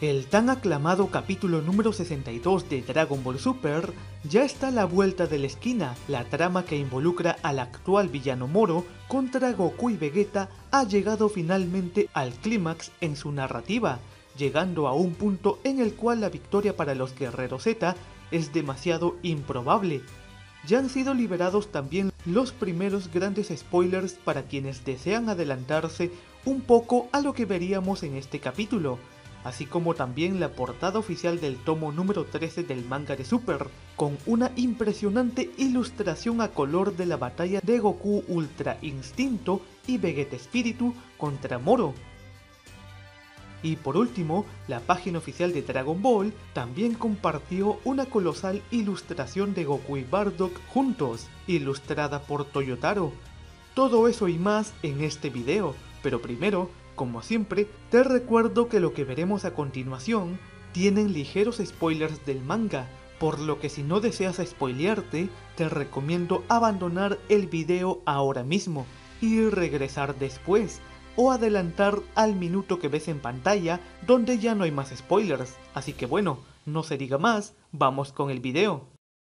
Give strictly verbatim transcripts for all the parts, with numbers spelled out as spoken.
El tan aclamado capítulo número sesenta y dos de Dragon Ball Super ya está a la vuelta de la esquina. La trama que involucra al actual villano Moro contra Goku y Vegeta ha llegado finalmente al clímax en su narrativa, llegando a un punto en el cual la victoria para los Guerreros Z es demasiado improbable. Ya han sido liberados también los primeros grandes spoilers para quienes desean adelantarse un poco a lo que veríamos en este capítulo, así como también la portada oficial del tomo número trece del manga de Super, con una impresionante ilustración a color de la batalla de Goku Ultra Instinto y Vegeta Espíritu contra Moro. Y por último, la página oficial de Dragon Ball también compartió una colosal ilustración de Goku y Bardock juntos, ilustrada por Toyotaro. Todo eso y más en este video, pero primero, como siempre, te recuerdo que lo que veremos a continuación tienen ligeros spoilers del manga, por lo que si no deseas spoilearte, te recomiendo abandonar el video ahora mismo y regresar después, o adelantar al minuto que ves en pantalla donde ya no hay más spoilers. Así que bueno, no se diga más, vamos con el video.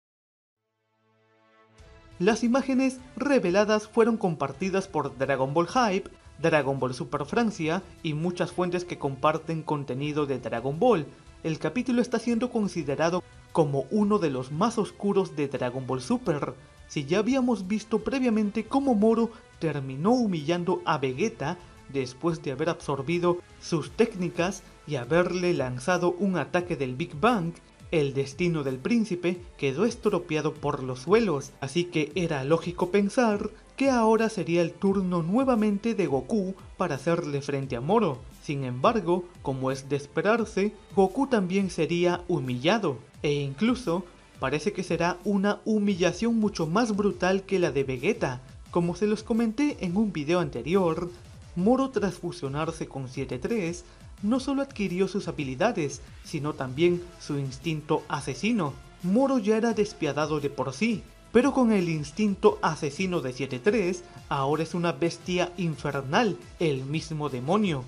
Las imágenes reveladas fueron compartidas por Dragon Ball Hype, Dragon Ball Super Francia y muchas fuentes que comparten contenido de Dragon Ball. El capítulo está siendo considerado como uno de los más oscuros de Dragon Ball Super. Si ya habíamos visto previamente cómo Moro terminó humillando a Vegeta después de haber absorbido sus técnicas y haberle lanzado un ataque del Big Bang, el destino del príncipe quedó estropeado por los suelos, así que era lógico pensar que ahora sería el turno nuevamente de Goku para hacerle frente a Moro. Sin embargo, como es de esperarse, Goku también sería humillado, e incluso parece que será una humillación mucho más brutal que la de Vegeta. Como se los comenté en un video anterior, Moro, tras fusionarse con siete tres, no solo adquirió sus habilidades, sino también su instinto asesino. Moro ya era despiadado de por sí, pero con el instinto asesino de siete tres, ahora es una bestia infernal, el mismo demonio.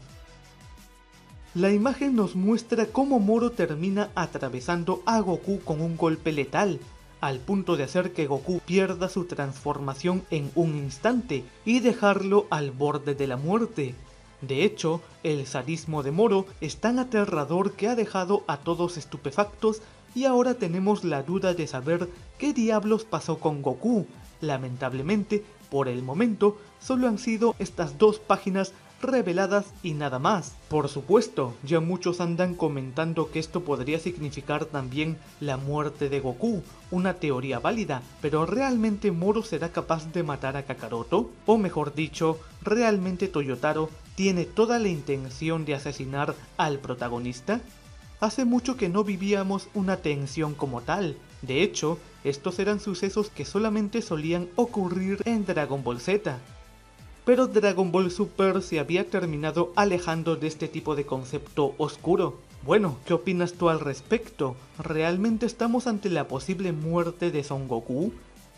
La imagen nos muestra cómo Moro termina atravesando a Goku con un golpe letal, al punto de hacer que Goku pierda su transformación en un instante y dejarlo al borde de la muerte. De hecho, el sadismo de Moro es tan aterrador que ha dejado a todos estupefactos y ahora tenemos la duda de saber qué diablos pasó con Goku. Lamentablemente, por el momento, solo han sido estas dos páginas reveladas y nada más. Por supuesto, ya muchos andan comentando que esto podría significar también la muerte de Goku, una teoría válida, pero ¿realmente Moro será capaz de matar a Kakaroto? O mejor dicho, ¿realmente Toyotaro tiene toda la intención de asesinar al protagonista? Hace mucho que no vivíamos una tensión como tal. De hecho, estos eran sucesos que solamente solían ocurrir en Dragon Ball Z. Pero Dragon Ball Super se había terminado alejando de este tipo de concepto oscuro. Bueno, ¿qué opinas tú al respecto? ¿Realmente estamos ante la posible muerte de Son Goku?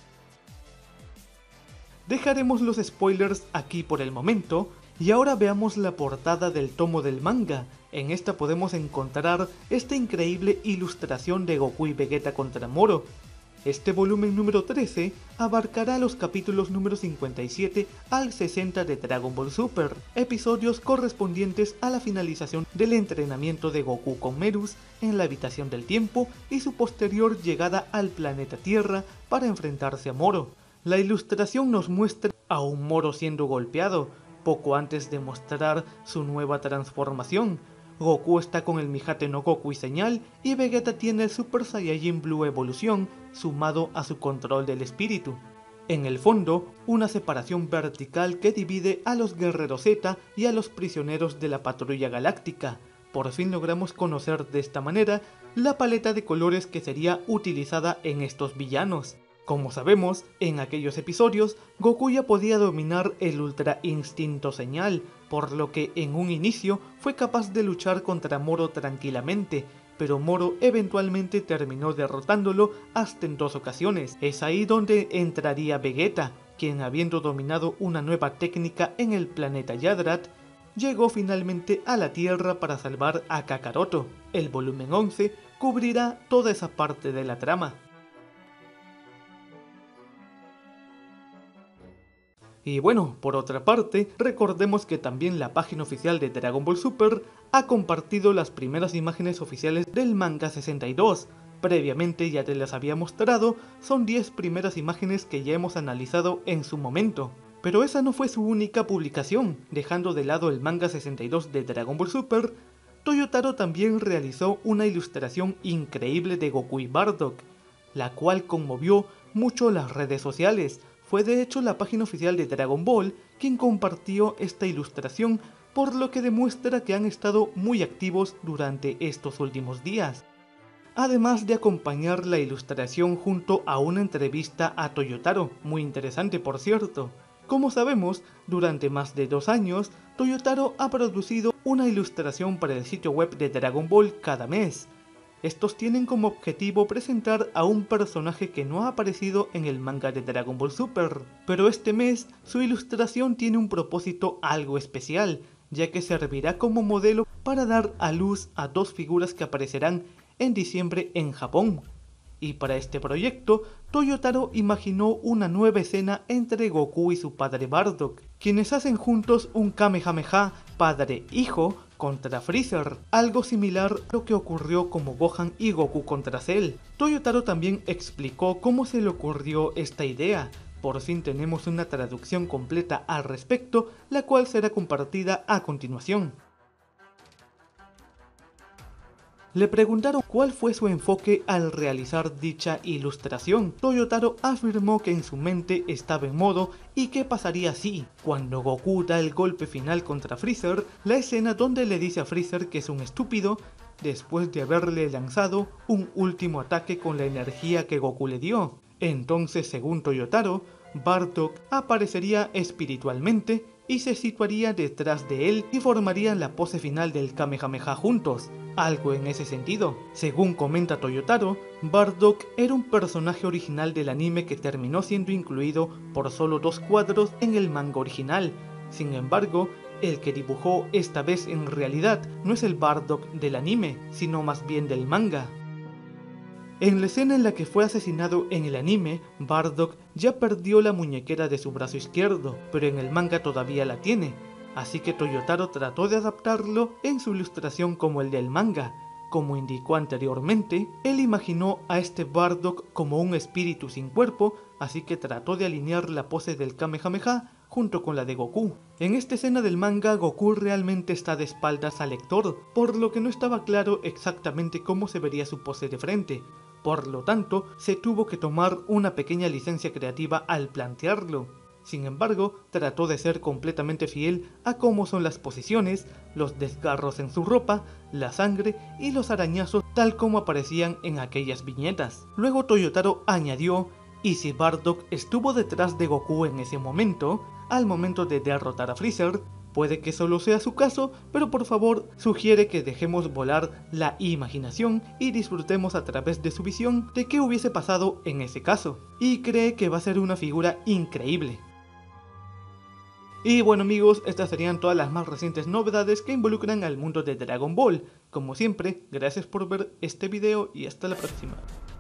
Dejaremos los spoilers aquí por el momento, y ahora veamos la portada del tomo del manga. En esta podemos encontrar esta increíble ilustración de Goku y Vegeta contra Moro. Este volumen número trece abarcará los capítulos número cincuenta y siete al sesenta de Dragon Ball Super, episodios correspondientes a la finalización del entrenamiento de Goku con Merus en la habitación del tiempo y su posterior llegada al planeta Tierra para enfrentarse a Moro. La ilustración nos muestra a un Moro siendo golpeado, poco antes de mostrar su nueva transformación. Goku está con el Mijate no Goku y señal, y Vegeta tiene el Super Saiyajin Blue Evolución sumado a su control del espíritu. En el fondo, una separación vertical que divide a los Guerreros Z y a los prisioneros de la Patrulla Galáctica. Por fin logramos conocer de esta manera la paleta de colores que sería utilizada en estos villanos. Como sabemos, en aquellos episodios, Goku ya podía dominar el Ultra Instinto Señal, por lo que en un inicio fue capaz de luchar contra Moro tranquilamente, pero Moro eventualmente terminó derrotándolo hasta en dos ocasiones. Es ahí donde entraría Vegeta, quien habiendo dominado una nueva técnica en el planeta Yadrat, llegó finalmente a la Tierra para salvar a Kakaroto. El volumen once cubrirá toda esa parte de la trama. Y bueno, por otra parte, recordemos que también la página oficial de Dragon Ball Super ha compartido las primeras imágenes oficiales del manga sesenta y dos. Previamente ya te las había mostrado, son diez primeras imágenes que ya hemos analizado en su momento. Pero esa no fue su única publicación. Dejando de lado el manga sesenta y dos de Dragon Ball Super, Toyotaro también realizó una ilustración increíble de Goku y Bardock, la cual conmovió mucho las redes sociales. Fue de hecho la página oficial de Dragon Ball quien compartió esta ilustración, por lo que demuestra que han estado muy activos durante estos últimos días. Además de acompañar la ilustración junto a una entrevista a Toyotaro, muy interesante por cierto. Como sabemos, durante más de dos años, Toyotaro ha producido una ilustración para el sitio web de Dragon Ball cada mes. Estos tienen como objetivo presentar a un personaje que no ha aparecido en el manga de Dragon Ball Super, pero este mes su ilustración tiene un propósito algo especial, ya que servirá como modelo para dar a luz a dos figuras que aparecerán en diciembre en Japón. Y para este proyecto, Toyotaro imaginó una nueva escena entre Goku y su padre Bardock, quienes hacen juntos un Kamehameha padre-hijo contra Freezer, algo similar a lo que ocurrió como Gohan y Goku contra Cell. Toyotaro también explicó cómo se le ocurrió esta idea. Por fin tenemos una traducción completa al respecto, la cual será compartida a continuación. Le preguntaron cuál fue su enfoque al realizar dicha ilustración. Toyotaro afirmó que en su mente estaba en modo ¿y qué pasaría si? Cuando Goku da el golpe final contra Freezer, la escena donde le dice a Freezer que es un estúpido después de haberle lanzado un último ataque con la energía que Goku le dio. Entonces, según Toyotaro, Bardock aparecería espiritualmente y se situaría detrás de él y formarían la pose final del Kamehameha juntos, algo en ese sentido. Según comenta Toyotaro, Bardock era un personaje original del anime que terminó siendo incluido por solo dos cuadros en el manga original. Sin embargo, el que dibujó esta vez en realidad no es el Bardock del anime, sino más bien del manga. En la escena en la que fue asesinado en el anime, Bardock ya perdió la muñequera de su brazo izquierdo, pero en el manga todavía la tiene, así que Toyotaro trató de adaptarlo en su ilustración como el del manga. Como indicó anteriormente, él imaginó a este Bardock como un espíritu sin cuerpo, así que trató de alinear la pose del Kamehameha junto con la de Goku. En esta escena del manga, Goku realmente está de espaldas al lector, por lo que no estaba claro exactamente cómo se vería su pose de frente. Por lo tanto, se tuvo que tomar una pequeña licencia creativa al plantearlo. Sin embargo, trató de ser completamente fiel a cómo son las posiciones, los desgarros en su ropa, la sangre y los arañazos tal como aparecían en aquellas viñetas. Luego Toyotaro añadió, y si Bardock estuvo detrás de Goku en ese momento, al momento de derrotar a Freezer, puede que solo sea su caso, pero por favor sugiere que dejemos volar la imaginación y disfrutemos a través de su visión de qué hubiese pasado en ese caso, y cree que va a ser una figura increíble. Y bueno amigos, estas serían todas las más recientes novedades que involucran al mundo de Dragon Ball. Como siempre, gracias por ver este video y hasta la próxima.